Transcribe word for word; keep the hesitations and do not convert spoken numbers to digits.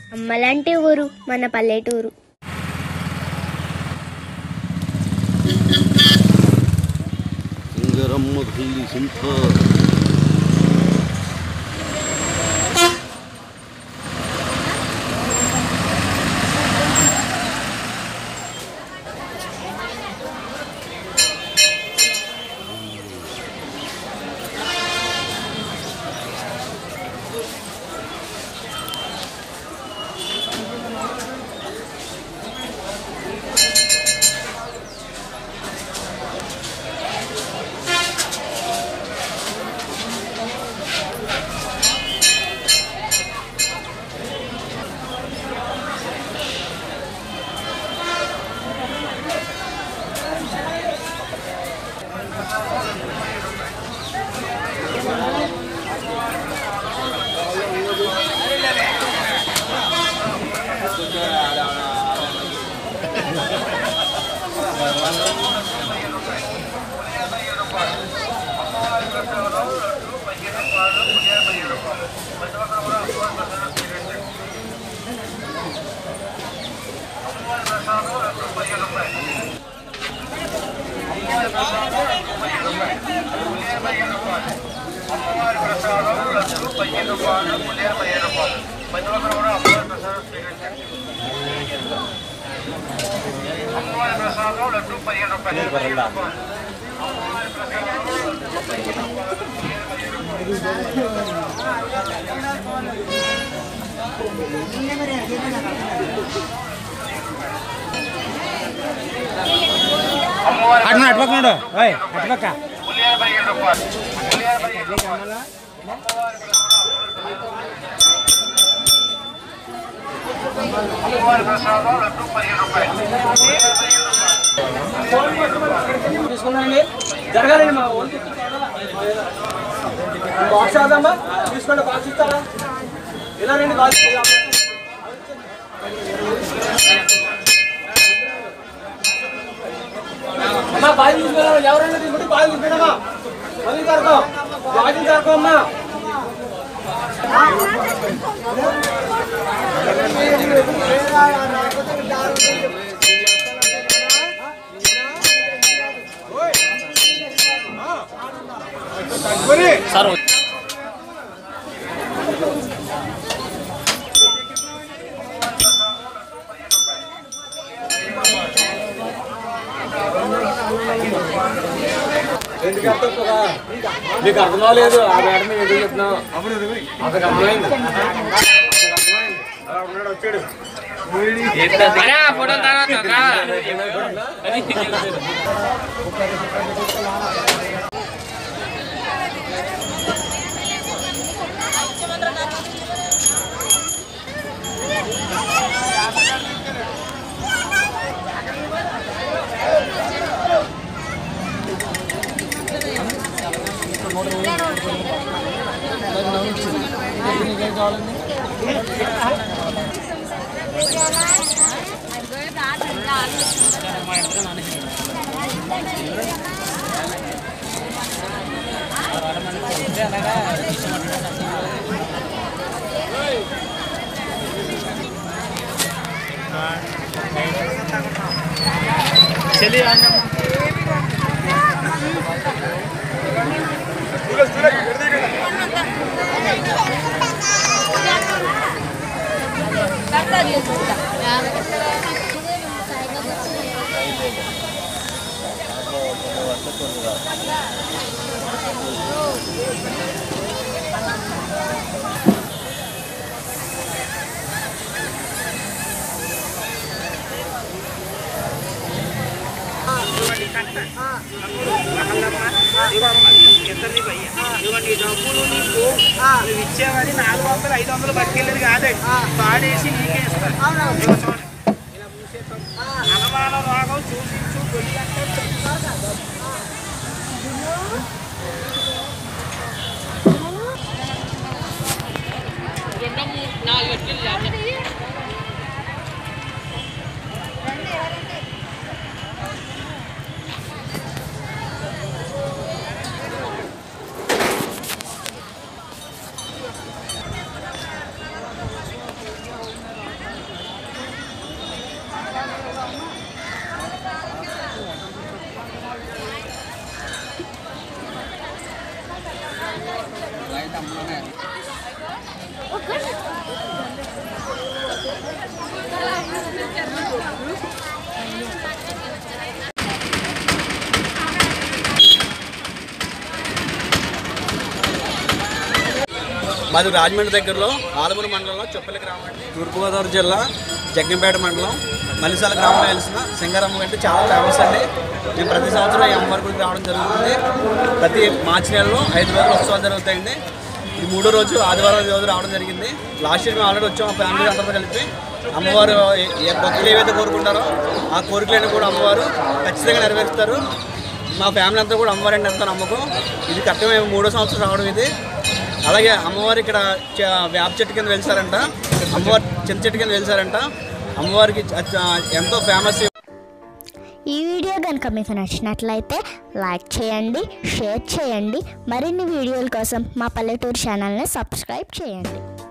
అమ్మలాంటి ఊరు మన పల్లెటూరు. అట్లా అట్పక్కడు అట్పక్క తీసుకున్నానండి జరగాలండి మా బాక్స్ ఆదమ్మా తీసుకోండి బాక్స్ ఇస్తారా ఇలా రండి బాక్స్ అమ్మా బాగా తీసుకెళ్ళాలి ఎవరైనా తీసుకుంటే బాగా తీసుకెళ్ళమ్మా అది జరగో బాగా జరగో అమ్మా సార్ మీకు అర్థం అవ్వలేదు ఆ మేడం మేము ఎందుకు చెప్తున్నాం అతనికి అర్థమైంది అలా ఉన్నాడు వచ్చాడు ఫోటో चलिए ఇవ్వండి డబ్బులు నీకు నువ్వు ఇచ్చేవని నాలుగు వందలు ఐదు వందలు పట్టుకెళ్ళేది కాదండి పాడేసి నీకే ఇస్తారు ఇలా మూసేస్తాం అనుమాన రోగం చూపించు గొయ్యి అంటే నాలుగు మాది రాజమండ్రి దగ్గరలో ఆలమూరు మండలంలో చొప్పల గ్రామం అండి. తూర్పుగోదావరి జిల్లా జగ్గంపేట మండలం మల్లిసాల గ్రామంలో వెలిసిన సింగారమ్మ అంటే చాలా ఫేమస్ అండి. మేము ప్రతి సంవత్సరం ఈ అమ్మవారి గుడికి రావడం జరుగుతుంది. ప్రతి మార్చి నెలలో ఐదు రోజులు ఉత్సవాలు జరుగుతాయండి. ఈ మూడో రోజు ఆదివారం రోజు రావడం జరిగింది. లాస్ట్ ఇయర్ మేము ఆల్రెడీ వచ్చాం, మా ఫ్యామిలీ అందరితో కలిపి. అమ్మవారు ఏ భక్తులు ఏవైతే కోరుకుంటారో ఆ కోరికలైనా కూడా అమ్మవారు ఖచ్చితంగా నెరవేరుస్తారు. మా ఫ్యామిలీ అంతా కూడా అమ్మవారి అంటే ఎంతో నమ్మకం. ఇది కరెక్ట్గా మేము మూడో సంవత్సరం రావడం ఇది. అలాగే అమ్మవారు ఇక్కడ వేప చెట్టు కింద వెలిసారంట, అమ్మవారు చిన్న చెట్టు కింద వెలిసారంట. అమ్మవారికి ఎంతో ఫేమస్. ఈ వీడియో కనుక మీకు నచ్చినట్లయితే లైక్ చేయండి, షేర్ చేయండి. మరిన్ని వీడియోల కోసం మా పల్లెటూరు ఛానల్ని సబ్స్క్రైబ్ చేయండి.